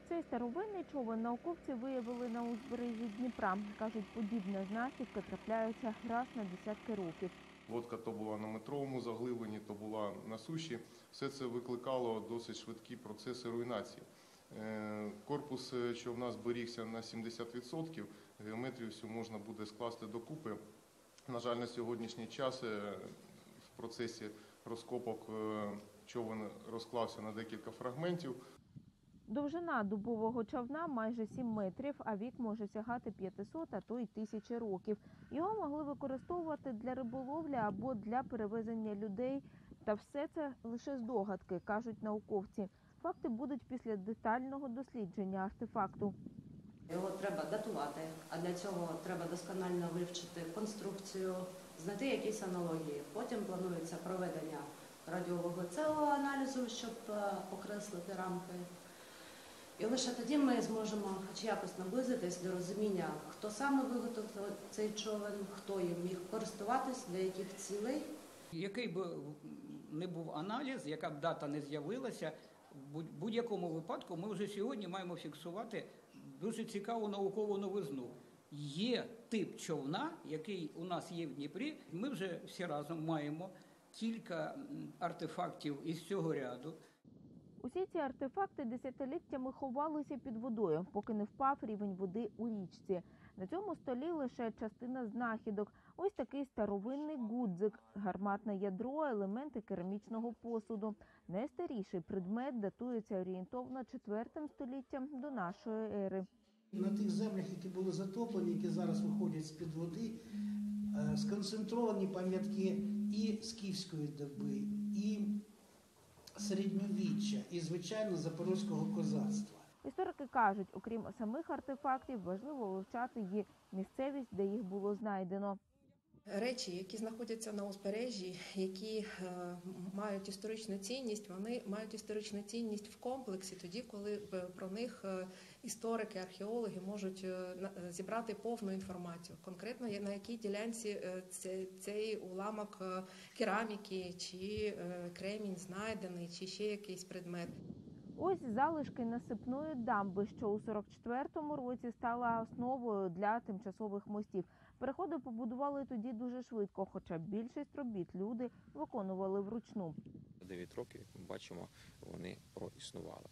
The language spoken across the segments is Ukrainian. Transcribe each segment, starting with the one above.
Цей старовинний човен науковці виявили на узбережжі Дніпра. Кажуть, подібна знахідка трапляється раз на десятки років. Лодка то була на метровому заглибленні, то була на суші. Все це викликало досить швидкі процеси руйнації. Корпус човна зберігся на 70%, геометрію всю можна буде скласти докупи. На жаль, на сьогоднішній час в процесі розкопок човен розклався на декілька фрагментів. Довжина дубового човна майже 7 метрів, а вік може сягати 500, а то й 1000 років. Його могли використовувати для риболовлі або для перевезення людей. Та все це лише здогадки, кажуть науковці. Факти будуть після детального дослідження артефакту. Його треба датувати, а для цього треба досконально вивчити конструкцію, знайти якісь аналогії. Потім планується проведення радіовуглецевого аналізу, щоб окреслити рамки. І лише тоді ми зможемо хоч якось наблизитись до розуміння, хто саме виготовив цей човен, хто їм міг користуватись, для яких цілей. Який би не був аналіз, яка б дата не з'явилася, в будь-якому випадку ми вже сьогодні маємо фіксувати дуже цікаву наукову новизну. Є тип човна, який у нас є в Дніпрі. Ми вже всі разом маємо кілька артефактів із цього ряду. Усі ці артефакти десятиліттями ховалися під водою, поки не впав рівень води у річці. На цьому столі лише частина знахідок. Ось такий старовинний гудзик, гарматне ядро, елементи керамічного посуду. Найстаріший предмет датується орієнтовно 4 століттям до нашої ери. На тих землях, які були затоплені, які зараз виходять з-під води, сконцентровані пам'ятки і скіфської доби, і середньовіччя, і, звичайно, запорозького козацтва. Історики кажуть, окрім самих артефактів, важливо вивчати і місцевість, де їх було знайдено. Речі, які знаходяться на узбережжі, які мають історичну цінність, вони мають історичну цінність в комплексі тоді, коли про них історики, археологи можуть зібрати повну інформацію. Конкретно на якій ділянці цей уламок кераміки, чи кремінь знайдений, чи ще якийсь предмет. Ось залишки насипної дамби, що у 44-му році стала основою для тимчасових мостів. Переходи побудували тоді дуже швидко, хоча більшість робіт люди виконували вручну. 9 років, ми бачимо, вони проіснували.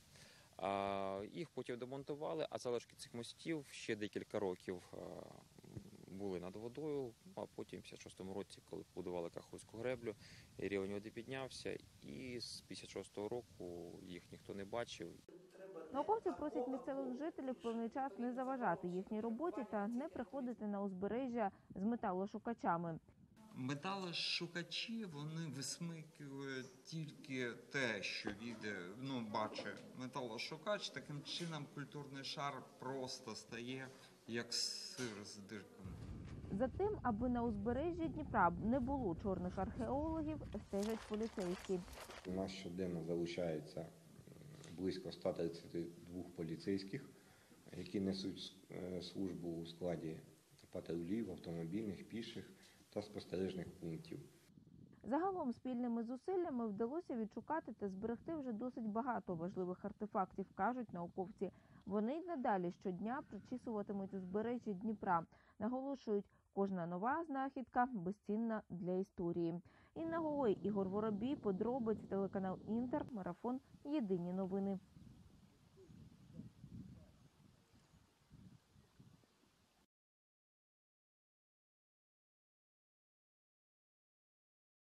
Їх потім демонтували, а залишки цих мостів ще декілька років були над водою, а потім в 56-му році, коли побудували Каховську греблю, рівень води піднявся, і з 56-го року їх ніхто не бачив. Науковці просять місцевих жителів певний час не заважати їхній роботі та не приходити на узбережжя з металошукачами. Металошукачі, вони висмикують тільки те, що бачить металошукач. Таким чином культурний шар просто стає як сир з дирками. За тим, аби на узбережжі Дніпра не було чорних археологів, стежать поліцейські. У нас щоденно залучається близько 132 поліцейських, які несуть службу у складі патрулів, автомобільних, піших та спостережних пунктів. Загалом спільними зусиллями вдалося відшукати та зберегти вже досить багато важливих артефактів, кажуть науковці. Вони й надалі щодня прочісуватимуть узбережжя Дніпра. Наголошують, кожна нова знахідка безцінна для історії. Інна Голой, Ігор Воробій, подробиці, телеканал Інтер, марафон «Єдині новини».